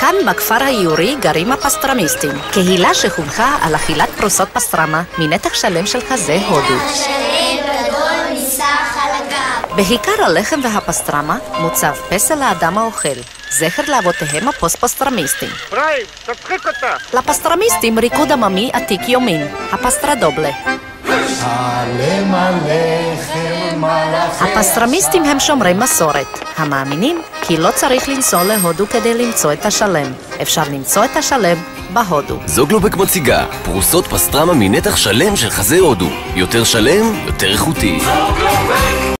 כאן בכפר היורי גרים הפסטרמיסטים, קהילה שחונכה על אכילת פרוסות פסטרמה מנתח שלם של חזה הודו. שלם גדול מסך על הגב. בעיקר הלחם והפסטרמה מוצב פסל לאדם האוכל, זכר לאבותיהם הפוסט-פסטרמיסטים. פריים, תצחיק אותה! לפסטרמיסטים ריקוד עממי עתיק יומין, הפסטרדובלה. שלם הלחם הלחם. הפסטרמיסטים הם שומרי מסורת, המאמינים כי לא צריך לנסוע להודו כדי למצוא את השלם. אפשר למצוא את השלם בהודו. זוגלובק מציגה פרוסות פסטרמה מנתח שלם של חזה הודו. יותר שלם, יותר איכותי.